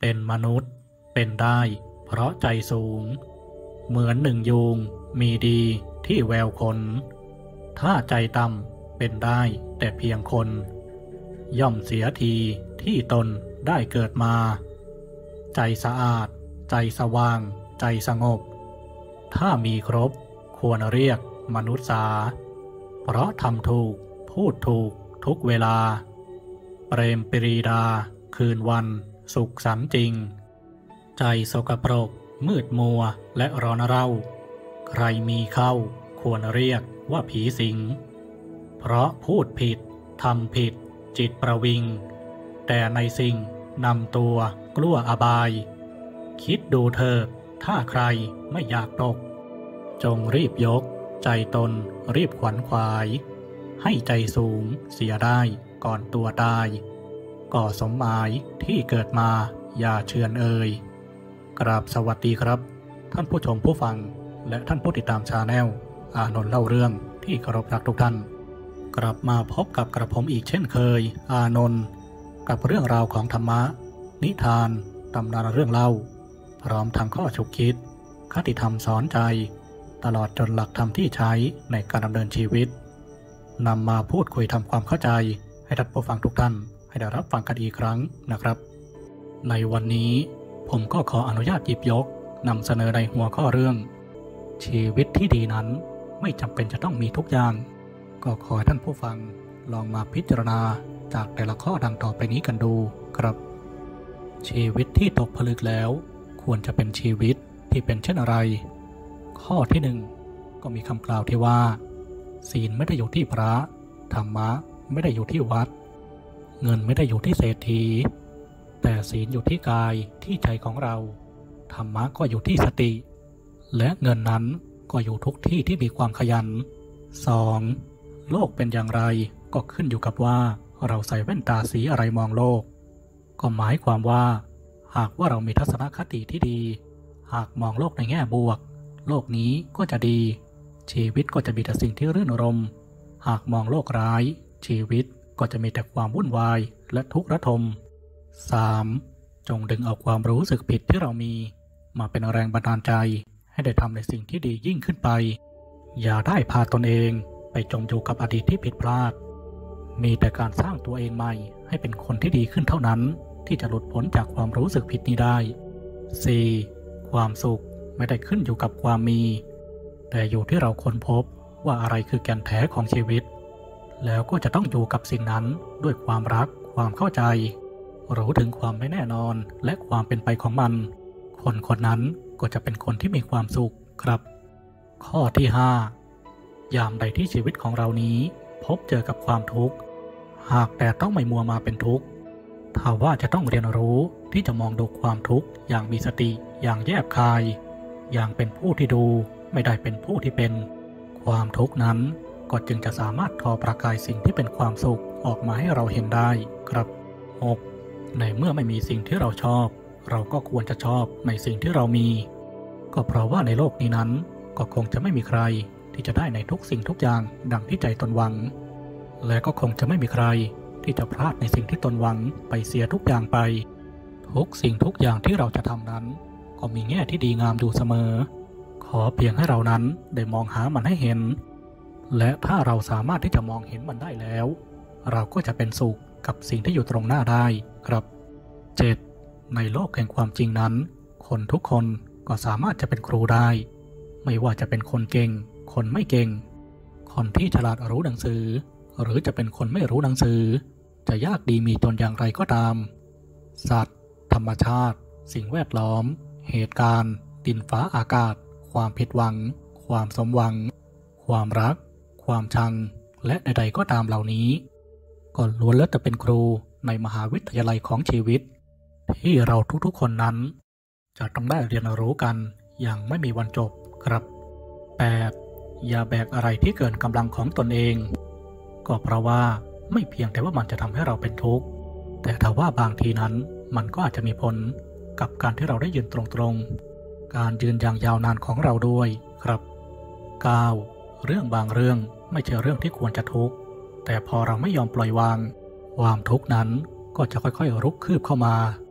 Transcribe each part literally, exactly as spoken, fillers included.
เป็นมนุษย์เป็นได้เพราะใจสูงเหมือนหนึ่งยูงมีดีที่แววคนถ้าใจต่ำเป็นได้แต่เพียงคนย่อมเสียทีที่ตนได้เกิดมาใจสะอาดใจสว่างใจสงบถ้ามีครบควรเรียกมนุษย์สาเพราะทำถูกพูดถูกทุกเวลาเปรมปรีดาคืนวันสุขสันต์จริงใจสกปรกมืดมัวและร้อนเร่าใครมีเข้าควรเรียกว่าผีสิงเพราะพูดผิดทำผิดจิตประวิงแต่ในสิ่งนำตัวกลัวอบายคิดดูเถิดถ้าใครไม่อยากตกจงรีบยกใจตนรีบขวัญขวายให้ใจสูงเสียได้ก่อนตัวตายก่อสมหมายที่เกิดมาอย่าเชือนเอ่ยกราบสวัสดีครับท่านผู้ชมผู้ฟังและท่านผู้ติดตามชาแนลอานนท์เล่าเรื่องที่เคารพรักทุกท่านกลับมาพบกับกระผมอีกเช่นเคยอานนท์กับเรื่องราวของธรรมะนิทานตำนานเรื่องเล่าพร้อมทั้งข้อฉุกคิดคติธรรมสอนใจตลอดจนหลักธรรมที่ใช้ในการดำเนินชีวิตนำมาพูดคุยทำความเข้าใจให้ท่านผู้ฟังทุกท่านให้ได้รับฟังกันอีกครั้งนะครับในวันนี้ผมก็ขออนุญาตหยิบยกนำเสนอในหัวข้อเรื่องชีวิตที่ดีนั้นไม่จำเป็นจะต้องมีทุกอย่างก็ขอให้ท่านผู้ฟังลองมาพิจารณาจากแต่ละข้อดังต่อไปนี้กันดูครับชีวิตที่ตกผลึกแล้วควรจะเป็นชีวิตที่เป็นเช่นอะไรข้อที่หนึ่งก็มีคำกล่าวที่ว่าศีลไม่ได้อยู่ที่พระธรรมะไม่ได้อยู่ที่วัดเงินไม่ได้อยู่ที่เศรษฐีแต่ศีลอยู่ที่กายที่ใจของเราธรรมะก็อยู่ที่สติและเงินนั้นก็อยู่ทุกที่ที่มีความขยัน สอง. โลกเป็นอย่างไรก็ขึ้นอยู่กับว่าเราใส่แว่นตาสีอะไรมองโลกก็หมายความว่าหากว่าเรามีทัศนคติที่ดีหากมองโลกในแง่บวกโลกนี้ก็จะดีชีวิตก็จะมีแต่สิ่งที่รื่นรมย์หากมองโลกร้ายชีวิตก็จะมีแต่ความวุ่นวายและทุกข์ระทม สาม. จงดึงเอาความรู้สึกผิดที่เรามีมาเป็นแรงบันดาลใจให้ได้ทำในสิ่งที่ดียิ่งขึ้นไปอย่าได้พาตนเองไปจมอยู่กับอดีตที่ผิดพลาดมีแต่การสร้างตัวเองใหม่ให้เป็นคนที่ดีขึ้นเท่านั้นที่จะหลุดพ้นจากความรู้สึกผิดนี้ได้ สี่. ความสุขไม่ได้ขึ้นอยู่กับความมีแต่อยู่ที่เราค้นพบว่าอะไรคือแก่นแท้ของชีวิตแล้วก็จะต้องอยู่กับสิ่งนั้นด้วยความรักความเข้าใจรู้ถึงความไม่แน่นอนและความเป็นไปของมันคนคนนั้นก็จะเป็นคนที่มีความสุขครับข้อที่ห้ายามใดที่ชีวิตของเรานี้พบเจอกับความทุกข์หากแต่ต้องไม่มัวมาเป็นทุกข์ถ้าว่าจะต้องเรียนรู้ที่จะมองดูความทุกข์อย่างมีสติอย่างแยบคายอย่างเป็นผู้ที่ดูไม่ได้เป็นผู้ที่เป็นความทุกข์นั้นก็จึงจะสามารถทอประกายสิ่งที่เป็นความสุขออกมาให้เราเห็นได้ครับ หก. ในเมื่อไม่มีสิ่งที่เราชอบเราก็ควรจะชอบในสิ่งที่เรามีก็เพราะว่าในโลกนี้นั้นก็คงจะไม่มีใครที่จะได้ในทุกสิ่งทุกอย่างดังที่ใจตนหวังและก็คงจะไม่มีใครที่จะพลาดในสิ่งที่ตนหวังไปเสียทุกอย่างไปทุกสิ่งทุกอย่างที่เราจะทำนั้นก็มีแง่ที่ดีงามอยู่เสมอขอเพียงให้เรานั้นได้มองหามันให้เห็นและถ้าเราสามารถที่จะมองเห็นมันได้แล้วเราก็จะเป็นสุขกับสิ่งที่อยู่ตรงหน้าได้ครับ เจ็ด. ในโลกแห่งความจริงนั้นคนทุกคนก็สามารถจะเป็นครูได้ไม่ว่าจะเป็นคนเก่งคนไม่เก่งคนที่ฉลาดรู้หนังสือหรือจะเป็นคนไม่รู้หนังสือจะยากดีมีตนอย่างไรก็ตามสัตว์ธรรมชาติสิ่งแวดล้อมเหตุการณ์ดินฟ้าอากาศความผิดหวังความสมหวังความรักความชังและใดๆก็ตามเหล่านี้ก็ล้วนแล้วแต่เป็นครูในมหาวิทยาลัยของชีวิตที่เราทุกๆคนนั้นจะต้องได้เรียนรู้กันอย่างไม่มีวันจบครับ แปด. อย่าแบกอะไรที่เกินกำลังของตนเองก็เพราะว่าไม่เพียงแต่ว่ามันจะทำให้เราเป็นทุกข์แต่ถ้าว่าบางทีนั้นมันก็อาจจะมีผลกับการที่เราได้ยืนตรงๆการยืนอย่างยาวนานของเราด้วยครับ เก้า. เรื่องบางเรื่องไม่ใช่เรื่องที่ควรจะทุกข์แต่พอเราไม่ยอมปล่อยวางความทุกข์นั้นก็จะค่อยๆรุกคืบเข้ามา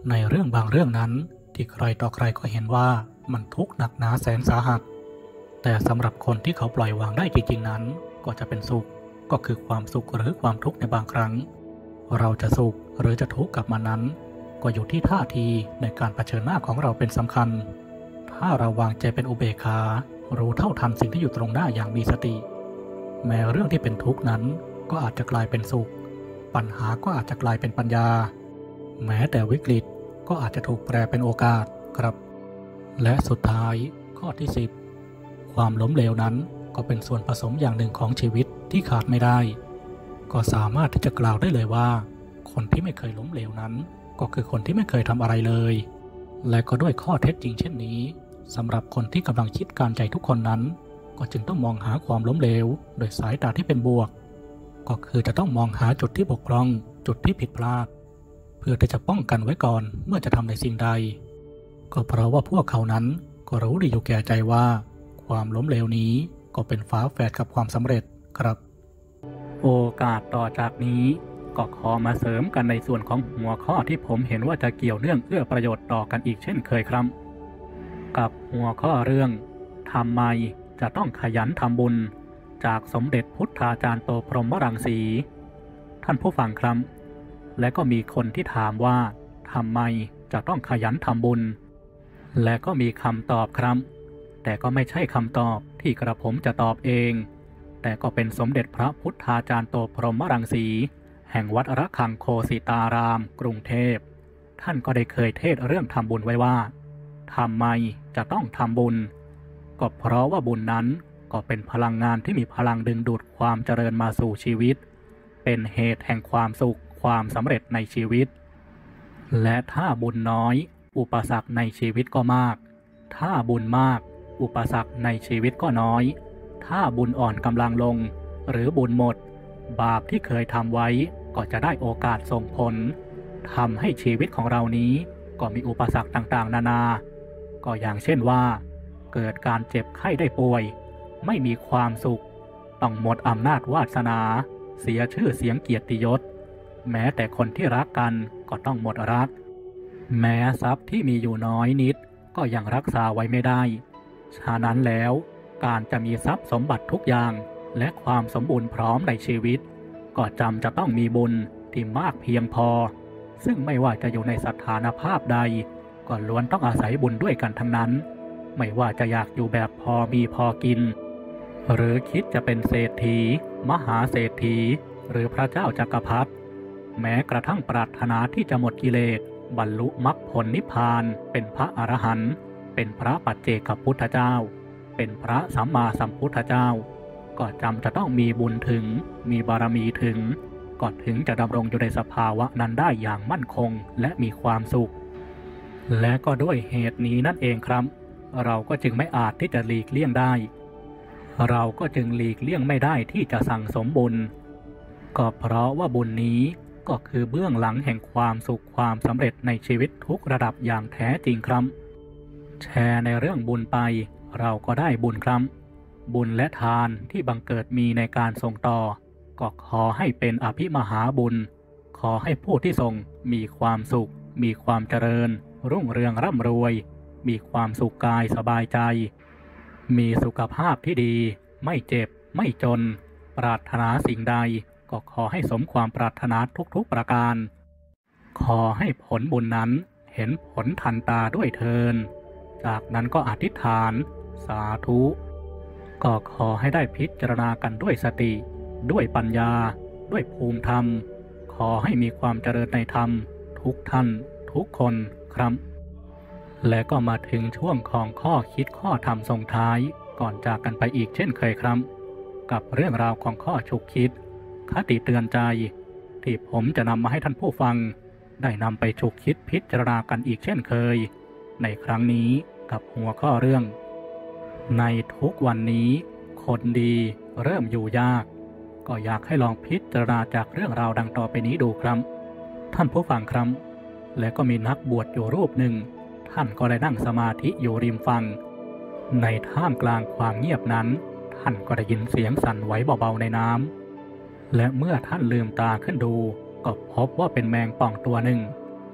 ในเรื่องบางเรื่องนั้นที่ใครต่อใครก็เห็นว่ามันทุกข์หนักหนาแสนสาหัสแต่สำหรับคนที่เขาปล่อยวางได้จริงๆนั้นก็จะเป็นสุขก็คือความสุขหรือความทุกข์ในบางครั้งเราจะสุขหรือจะทุกข์กับมันนั้นก็อยู่ที่ท่าทีในการเผชิญหน้าของเราเป็นสำคัญถ้าเราวางใจเป็นอุเบกขารู้เท่าทันสิ่งที่อยู่ตรงหน้าอย่างมีสติแม้เรื่องที่เป็นทุกข์นั้นก็อาจจะกลายเป็นสุขปัญหาก็อาจจะกลายเป็นปัญญาแม้แต่วิกฤตก็อาจจะถูกแปลเป็นโอกาสครับและสุดท้ายข้อที่สิบความล้มเหลวนั้นก็เป็นส่วนผสมอย่างหนึ่งของชีวิตที่ขาดไม่ได้ก็สามารถที่จะกล่าวได้เลยว่าคนที่ไม่เคยล้มเหลวนั้นก็คือคนที่ไม่เคยทำอะไรเลยและก็ด้วยข้อเท็จจริงเช่นนี้สำหรับคนที่กำลังคิดการใจทุกคนนั้นก็จึงต้องมองหาความล้มเหลวโดยสายตาที่เป็นบวกก็คือจะต้องมองหาจุดที่บกพร่องจุดที่ผิดพลาดเพื่อที่จะป้องกันไว้ก่อนเมื่อจะทำในสิ่งใดก็เพราะว่าพวกเขานั้นก็รู้ดีอยู่แก่ใจว่าความล้มเหลวนี้ก็เป็นฝาแฝดกับความสำเร็จครับโอกาสต่อจากนี้ก็ขอมาเสริมกันในส่วนของหัวข้อที่ผมเห็นว่าจะเกี่ยวเนื่องเอื้อประโยชน์ต่อกันอีกเช่นเคยครับกับหัวข้อเรื่องทำไมจะต้องขยันทำบุญจากสมเด็จพุทธาจารย์โตพรหมรังสีท่านผู้ฟังครับและก็มีคนที่ถามว่าทำไมจะต้องขยันทำบุญและก็มีคำตอบครับแต่ก็ไม่ใช่คำตอบที่กระผมจะตอบเองแต่ก็เป็นสมเด็จพระพุทธาจารย์โตพรหมรังสีแห่งวัดระฆังโคสิตารามกรุงเทพท่านก็ได้เคยเทศเรื่องทำบุญไว้ว่าทำไมจะต้องทำบุญก็เพราะว่าบุญนั้นก็เป็นพลังงานที่มีพลังดึงดูดความเจริญมาสู่ชีวิตเป็นเหตุแห่งความสุขความสำเร็จในชีวิตและถ้าบุญน้อยอุปสรรคในชีวิตก็มากถ้าบุญมากอุปสรรคในชีวิตก็น้อยถ้าบุญอ่อนกำลังลงหรือบุญหมดบาปที่เคยทำไว้ก็จะได้โอกาสส่งผลทำให้ชีวิตของเรานี้ก็มีอุปสรรคต่างๆนานาก็อย่างเช่นว่าเกิดการเจ็บไข้ได้ป่วยไม่มีความสุขต้องหมดอำนาจวาสนาเสียชื่อเสียงเกียรติยศแม้แต่คนที่รักกันก็ต้องหมดรักแม้ทรัพย์ที่มีอยู่น้อยนิดก็ยังรักษาไว้ไม่ได้ฉะนั้นแล้วการจะมีทรัพย์สมบัติทุกอย่างและความสมบูรณ์พร้อมในชีวิตก็จำจะต้องมีบุญที่มากเพียงพอซึ่งไม่ว่าจะอยู่ในสถานภาพใดก็ล้วนต้องอาศัยบุญด้วยกันทั้งนั้นไม่ว่าจะอยากอยู่แบบพอมีพอกินหรือคิดจะเป็นเศรษฐีมหาเศรษฐีหรือพระเจ้าจักรพรรดิแม้กระทั่งปรารถนาที่จะหมดกิเลสบรรลุมรรคผลนิพพานเป็นพระอรหันต์เป็นพระปัจเจกพุทธเจ้าเป็นพระสัมมาสัมพุทธเจ้าก็จำจะต้องมีบุญถึงมีบารมีถึงก็ถึงจะดำรงอยู่ในสภาวะนั้นได้อย่างมั่นคงและมีความสุขและก็ด้วยเหตุนี้นั่นเองครับเราก็จึงไม่อาจที่จะหลีกเลี่ยงได้เราก็จึงหลีกเลี่ยงไม่ได้ที่จะสั่งสมบุญก็เพราะว่าบุญนี้ก็คือเบื้องหลังแห่งความสุขความสำเร็จในชีวิตทุกระดับอย่างแท้จริงครับแชร์ในเรื่องบุญไปเราก็ได้บุญครับบุญและทานที่บังเกิดมีในการส่งต่อก็ขอให้เป็นอภิมหาบุญขอให้ผู้ที่ส่งมีความสุขมีความเจริญรุ่งเรืองร่ำรวยมีความสุขกายสบายใจมีสุขภาพที่ดีไม่เจ็บไม่จนปรารถนาสิ่งใดก็ขอให้สมความปรารถนาทุกๆประการขอให้ผลบุญนั้นเห็นผลทันตาด้วยเทินจากนั้นก็อธิษฐานสาธุก็ขอให้ได้พิจารณากันด้วยสติด้วยปัญญาด้วยภูมิธรรมขอให้มีความเจริญในธรรมทุกท่านทุกคนครับและก็มาถึงช่วงของข้อคิดข้อธรรมส่งท้ายก่อนจากกันไปอีกเช่นเคยครับกับเรื่องราวของข้อฉุกคิดคติเตือนใจที่ผมจะนำมาให้ท่านผู้ฟังได้นำไปฉุกคิดพิจารณากันอีกเช่นเคยในครั้งนี้กับหัวข้อเรื่องในทุกวันนี้คนดีเริ่มอยู่ยากก็อยากให้ลองพิจารณาจากเรื่องราวดังต่อไปนี้ดูครับท่านผู้ฟังครับและก็มีนักบวชอยู่รูปหนึ่งท่านก็ได้นั่งสมาธิอยู่ริมฝั่งในท่ามกลางความเงียบนั้นท่านก็ได้ยินเสียงสั่นไหวเบาๆในน้ำและเมื่อท่านลืมตาขึ้นดูก็พบว่าเป็นแมงป่องตัวหนึ่ง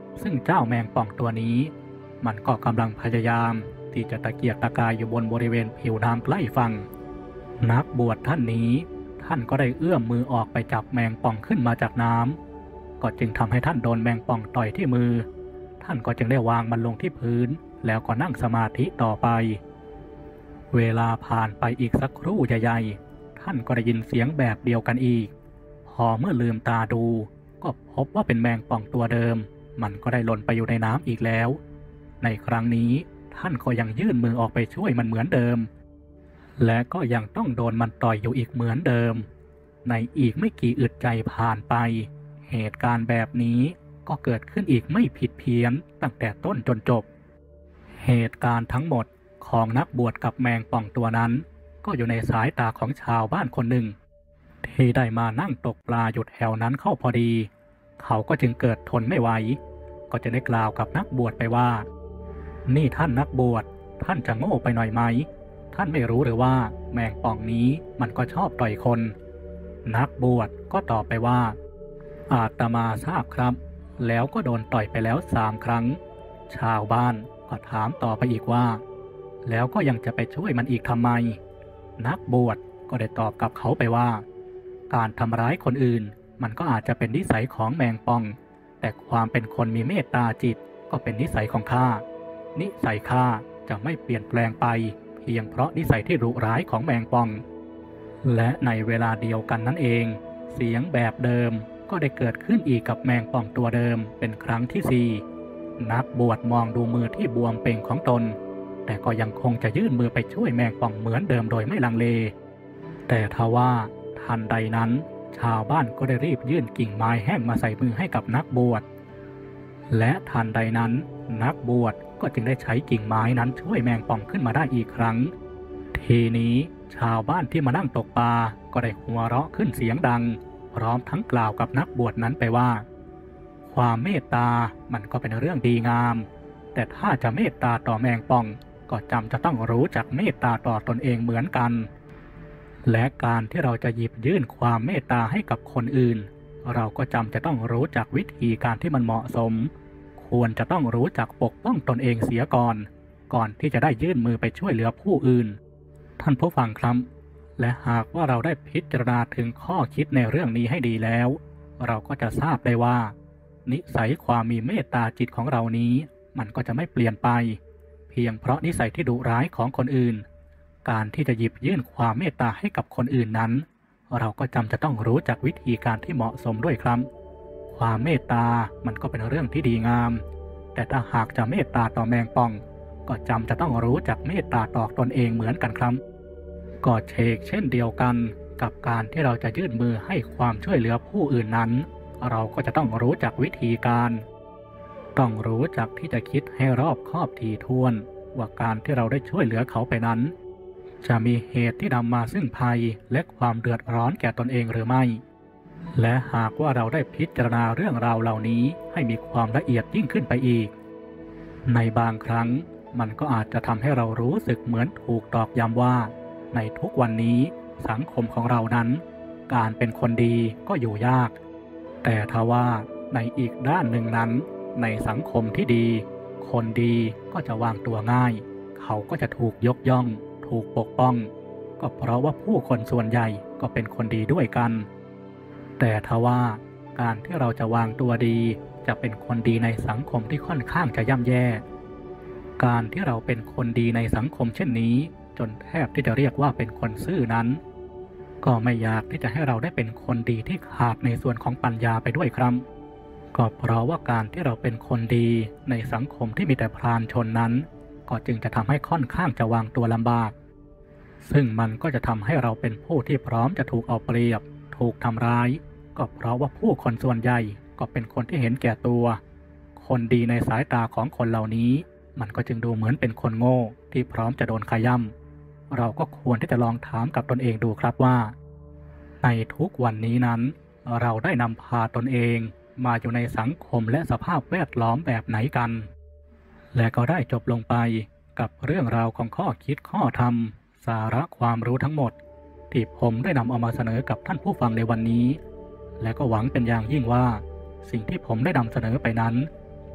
ซึ่งเจ้าแมงป่องตัวนี้มันก็กำลังพยายามที่จะตะเกียกตะกายอยู่บนบริเวณผิวน้ำใกล้ฝั่งนักบวชท่านนี้ท่านก็ได้เอื้อมมือออกไปจับแมงป่องขึ้นมาจากน้ำก็จึงทำให้ท่านโดนแมงป่องต่อยที่มือท่านก็จึงได้วางมันลงที่พื้นแล้วก็นั่งสมาธิต่อไปเวลาผ่านไปอีกสักครู่ใหญ่ๆท่านก็ได้ยินเสียงแบบเดียวกันอีกพอเมื่อลืมตาดูก็พบว่าเป็นแมงป่องตัวเดิมมันก็ได้หล่นไปอยู่ในน้ำอีกแล้วในครั้งนี้ท่านก็ยังยื่นมือออกไปช่วยมันเหมือนเดิมและก็ยังต้องโดนมันต่อยอยู่อีกเหมือนเดิมในอีกไม่กี่อึดใจผ่านไปเหตุการณ์แบบนี้ก็เกิดขึ้นอีกไม่ผิดเพี้ยนตั้งแต่ต้นจนจบเหตุการณ์ทั้งหมดของนักบวชกับแมงป่องตัวนั้นก็อยู่ในสายตาของชาวบ้านคนหนึ่งที่ได้มานั่งตกปลาอยู่แถวนั้นเข้าพอดีเขาก็จึงเกิดทนไม่ไหวก็จะได้กล่าวกับนักบวชไปว่านี่ท่านนักบวชท่านจะโง่ไปหน่อยไหมท่านไม่รู้หรือว่าแมงป่องนี้มันก็ชอบต่อยคนนักบวชก็ตอบไปว่าอาตมาทราบครับแล้วก็โดนต่อยไปแล้วสามครั้งชาวบ้านก็ถามต่อไปอีกว่าแล้วก็ยังจะไปช่วยมันอีกทำไมนักบวชก็ได้ตอบกับเขาไปว่าการทำร้ายคนอื่นมันก็อาจจะเป็นนิสัยของแมงป่องแต่ความเป็นคนมีเมตตาจิตก็เป็นนิสัยของข้านิสัยข้าจะไม่เปลี่ยนแปลงไปเพียงเพราะนิสัยที่ดุร้ายของแมงป่องและในเวลาเดียวกันนั่นเองเสียงแบบเดิมก็ได้เกิดขึ้นอีกกับแมงป่องตัวเดิมเป็นครั้งที่สี่นักบวชมองดูมือที่บวมเป่งของตนแต่ก็ยังคงจะยื่นมือไปช่วยแมงป่องเหมือนเดิมโดยไม่ลังเลแต่ทว่าทันใดนั้นชาวบ้านก็ได้รีบยื่นกิ่งไม้แห้งมาใส่มือให้กับนักบวชและทันใดนั้นนักบวชก็จึงได้ใช้กิ่งไม้นั้นช่วยแมงป่องขึ้นมาได้อีกครั้งทีนี้ชาวบ้านที่มานั่งตกปลาก็ได้หัวเราะขึ้นเสียงดังพร้อมทั้งกล่าวกับนักบวชนั้นไปว่าความเมตตามันก็เป็นเรื่องดีงามแต่ถ้าจะเมตตาต่อแมงป่องก็จำจะต้องรู้จักเมตตาต่อตนเองเหมือนกันและการที่เราจะหยิบยื่นความเมตตาให้กับคนอื่นเราก็จำจะต้องรู้จักวิธีการที่มันเหมาะสมควรจะต้องรู้จักปกป้องตนเองเสียก่อนก่อนที่จะได้ยื่นมือไปช่วยเหลือผู้อื่นท่านผู้ฟังครับและหากว่าเราได้พิจารณาถึงข้อคิดในเรื่องนี้ให้ดีแล้วเราก็จะทราบได้ว่านิสัยความมีเมตตาจิตของเรานี้มันก็จะไม่เปลี่ยนไปเพียงเพราะนิสัยที่ดุร้ายของคนอื่นการที่จะหยิบยื่นความเมตตาให้กับคนอื่นนั้นเราก็จำจะต้องรู้จักวิธีการที่เหมาะสมด้วยครับความเมตตามันก็เป็นเรื่องที่ดีงามแต่ถ้าหากจะเมตตาต่อแมงป่องก็จำจะต้องรู้จักเมตตาต่อตนเองเหมือนกันครับก็เชกเช่นเดียวกันกับการที่เราจะยื่นมือให้ความช่วยเหลือผู้อื่นนั้นเราก็จะต้องรู้จักวิธีการต้องรู้จักที่จะคิดให้รอบคอบถี่ถ้วนว่าการที่เราได้ช่วยเหลือเขาไปนั้นจะมีเหตุที่นำมาซึ่งภัยและความเดือดร้อนแก่ตนเองหรือไม่และหากว่าเราได้พิจารณาเรื่องราวเหล่านี้ให้มีความละเอียดยิ่งขึ้นไปอีกในบางครั้งมันก็อาจจะทำให้เรารู้สึกเหมือนถูกตอกย้ำว่าในทุกวันนี้สังคมของเรานั้นการเป็นคนดีก็อยู่ยากแต่ทว่าในอีกด้านหนึ่งนั้นในสังคมที่ดีคนดีก็จะวางตัวง่ายเขาก็จะถูกยกย่องถูกปกป้องก็เพราะว่าผู้คนส่วนใหญ่ก็เป็นคนดีด้วยกันแต่ทว่าการที่เราจะวางตัวดีจะเป็นคนดีในสังคมที่ค่อนข้างจะย่ำแย่การที่เราเป็นคนดีในสังคมเช่นนี้จนแทบที่จะเรียกว่าเป็นคนซื่อนั้นก็ไม่อยากที่จะให้เราได้เป็นคนดีที่ขาดในส่วนของปัญญาไปด้วยครับก็เพราะว่าการที่เราเป็นคนดีในสังคมที่มีแต่พรานชนนั้นก็จึงจะทำให้ค่อนข้างจะวางตัวลำบากซึ่งมันก็จะทำให้เราเป็นผู้ที่พร้อมจะถูกเอาเปรียบถูกทำร้ายก็เพราะว่าผู้คนส่วนใหญ่ก็เป็นคนที่เห็นแก่ตัวคนดีในสายตาของคนเหล่านี้มันก็จึงดูเหมือนเป็นคนโง่ที่พร้อมจะโดนขย้ำเราก็ควรที่จะลองถามกับตนเองดูครับว่าในทุกวันนี้นั้นเราได้นำพาตนเองมาอยู่ในสังคมและสภาพแวดล้อมแบบไหนกันและก็ได้จบลงไปกับเรื่องราวของข้อคิดข้อธรรมสาระความรู้ทั้งหมดที่ผมได้นำเอามาเสนอกับท่านผู้ฟังในวันนี้และก็หวังเป็นอย่างยิ่งว่าสิ่งที่ผมได้นำเสนอไปนั้น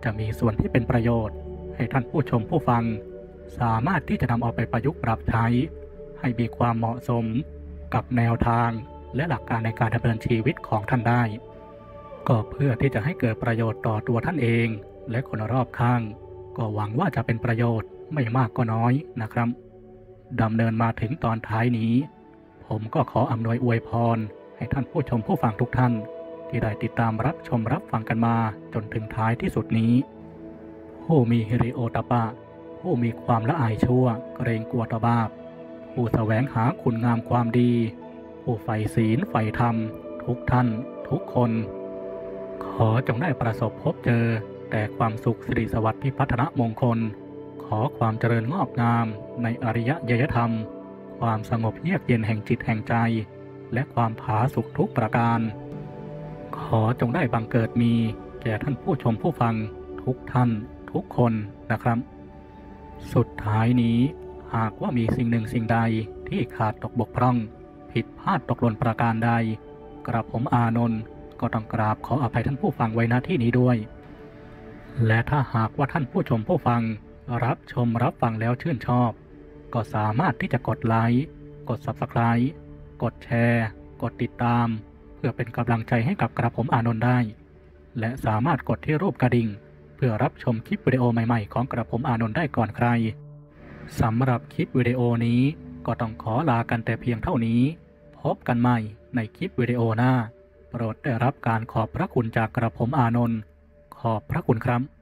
จะมีส่วนที่เป็นประโยชน์ให้ท่านผู้ชมผู้ฟังสามารถที่จะนำเอาไปประยุกต์ปรับใช้ให้มีความเหมาะสมกับแนวทางและหลักการในการดำเนินชีวิตของท่านได้ก็เพื่อที่จะให้เกิดประโยชน์ต่อตัวท่านเองและคนรอบข้างก็หวังว่าจะเป็นประโยชน์ไม่มากก็น้อยนะครับดำเนินมาถึงตอนท้ายนี้ผมก็ขออำนวยอวยพรให้ท่านผู้ชมผู้ฟังทุกท่านที่ได้ติดตามรับชมรับฟังกันมาจนถึงท้ายที่สุดนี้ผู้มีฮิริโอตปะผู้มีความละอายชั่วเกรงกลัวต่อบาปผู้แสวงหาคุณงามความดีผู้ใฝ่ศีลใฝ่ธรรมทุกท่านทุกคนขอจงได้ประสบพบเจอแต่ความสุขสิริสวัสดิ์พิพัฒนมงคลขอความเจริญงอกงามในอริยยยธรรมความสงบเยือกเย็นแห่งจิตแห่งใจและความผาสุกทุกประการขอจงได้บังเกิดมีแก่ท่านผู้ชมผู้ฟังทุกท่านทุกคนนะครับสุดท้ายนี้หากว่ามีสิ่งหนึ่งสิ่งใดที่ขาดตกบกพร่องผิดพลาดตกหล่นประการใดกระผมอานนท์ก็ต้องกราบขออภัยท่านผู้ฟังไว้ณที่นี้ด้วยและถ้าหากว่าท่านผู้ชมผู้ฟังรับชมรับฟังแล้วชื่นชอบก็สามารถที่จะกดไลค์กด ซับสไครบ์ กดแชร์กดติดตามเพื่อเป็นกำลังใจให้กับกระผมอานนท์ได้และสามารถกดที่รูปกระดิ่งเพื่อรับชมคลิปวิดีโอใหม่ๆของกระผมอานนท์ได้ก่อนใครสำหรับคลิปวิดีโอนี้ก็ต้องขอลากันแต่เพียงเท่านี้พบกันใหม่ในคลิปวิดีโอหน้าโปรดได้รับการขอบพระคุณจากกระผมอานนท์ขอบพระคุณครับ